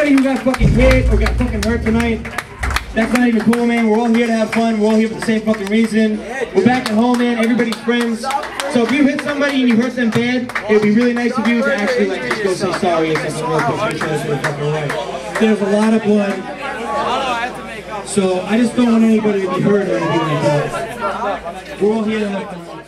anybody who got fucking hit or got fucking hurt tonight, that's not even cool, man. We're all here to have fun. We're all here for the same fucking reason. We're back at home, man. Everybody's friends. So if you hit somebody and you hurt them bad, it would be really nice of you to actually like just go say sorry or something real quick. Make sure that's really fucking right. There's a lot of blood. So I just don't want anybody to be hurt or anything like that. We're all here to have fun.